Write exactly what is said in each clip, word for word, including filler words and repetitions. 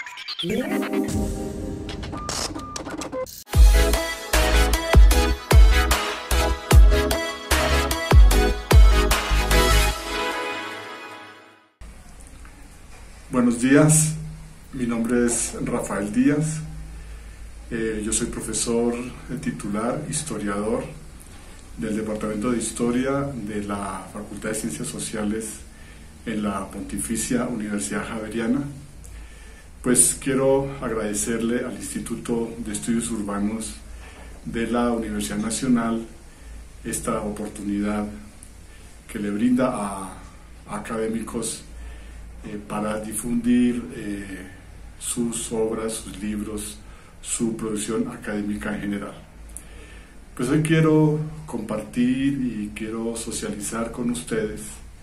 Buenos días, mi nombre es Rafael Díaz, eh, yo soy profesor titular, historiador del Departamento de Historia de la Facultad de Ciencias Sociales en la Pontificia Universidad Javeriana. Pues quiero agradecerle al Instituto de Estudios Urbanos de la Universidad Nacional esta oportunidad que le brinda a, a académicos Eh, para difundir eh, sus obras, sus libros, su producción académica en general. Pues hoy quiero compartir y quiero socializar con ustedes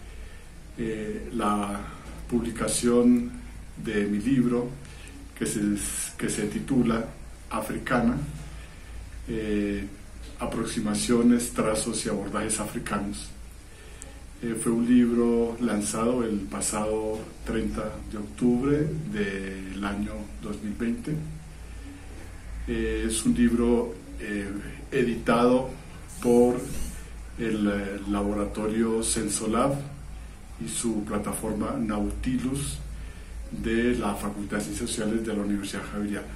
eh, la publicación de mi libro que se, que se titula Africana, eh, aproximaciones, trazos y abordajes africanos. Eh, fue un libro lanzado el pasado treinta de octubre del año dos mil veinte. Eh, es un libro eh, editado por el eh, laboratorio Sensolab y su plataforma Nautilus de la Facultad de Ciencias Sociales de la Universidad Javeriana.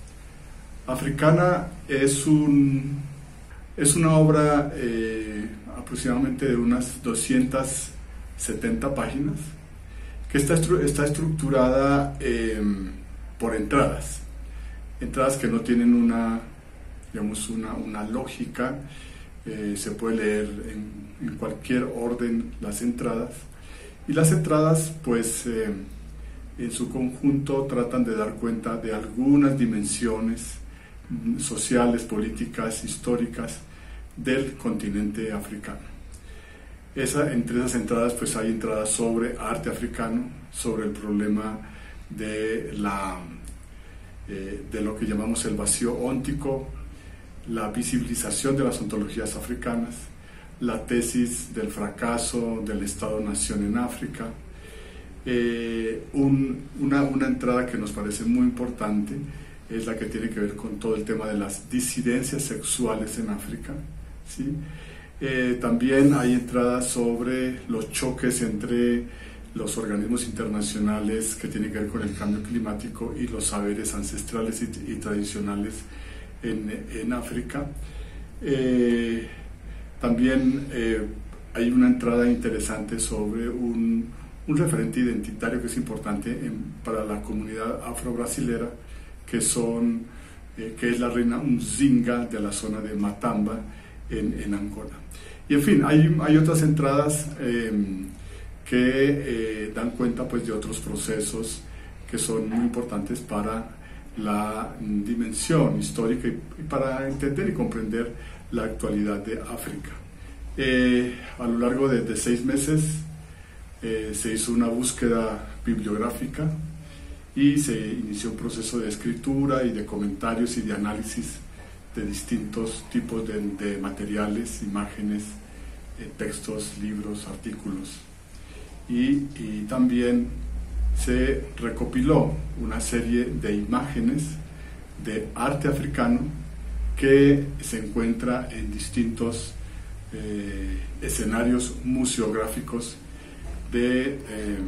Africana es, un, es una obra eh, aproximadamente de unas doscientas setenta páginas, que está, estru está estructurada eh, por entradas, entradas que no tienen una, digamos, una, una lógica, eh, se puede leer en, en cualquier orden las entradas, y las entradas pues eh, en su conjunto tratan de dar cuenta de algunas dimensiones sociales, políticas, históricas del continente africano. Esa, entre esas entradas pues hay entradas sobre arte africano, sobre el problema de, la, eh, de lo que llamamos el vacío óntico, la visibilización de las ontologías africanas, la tesis del fracaso del Estado-Nación en África, eh, un, una, una entrada que nos parece muy importante es la que tiene que ver con todo el tema de las disidencias sexuales en África. ¿Sí? Eh, también hay entradas sobre los choques entre los organismos internacionales que tienen que ver con el cambio climático y los saberes ancestrales y, y tradicionales en, en África. Eh, también eh, hay una entrada interesante sobre un, un referente identitario que es importante en, para la comunidad afro-brasilera, que, son, eh, que es la reina Mzinga de la zona de Matamba, En, en Angola. Y en fin, hay, hay otras entradas eh, que eh, dan cuenta pues, de otros procesos que son muy importantes para la dimensión histórica y, y para entender y comprender la actualidad de África. Eh, a lo largo de, de seis meses eh, se hizo una búsqueda bibliográfica y se inició un proceso de escritura y de comentarios y de análisis de distintos tipos de, de materiales, imágenes, eh, textos, libros, artículos. Y, y también se recopiló una serie de imágenes de arte africano que se encuentra en distintos eh, escenarios museográficos de, eh,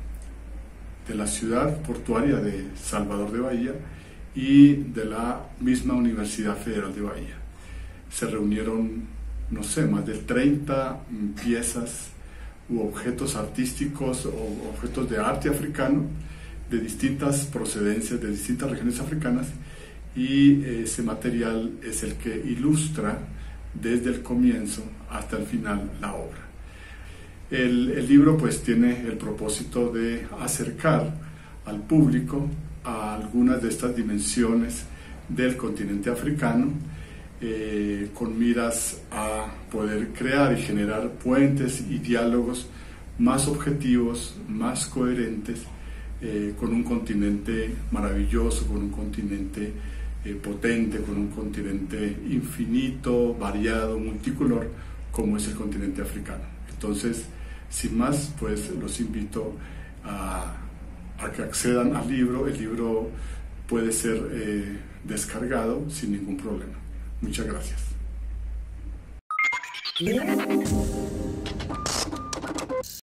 de la ciudad portuaria de Salvador de Bahía y de la misma Universidad Federal de Bahía. Se reunieron, no sé, más de treinta piezas u objetos artísticos o objetos de arte africano de distintas procedencias, de distintas regiones africanas, y ese material es el que ilustra desde el comienzo hasta el final la obra. El, el libro pues tiene el propósito de acercar al público a algunas de estas dimensiones del continente africano, eh, con miras a poder crear y generar puentes y diálogos más objetivos, más coherentes, eh, con un continente maravilloso, con un continente eh, potente, con un continente infinito, variado, multicolor, como es el continente africano. Entonces, sin más, pues los invito a a que accedan al libro. El libro puede ser eh, descargado sin ningún problema. Muchas gracias.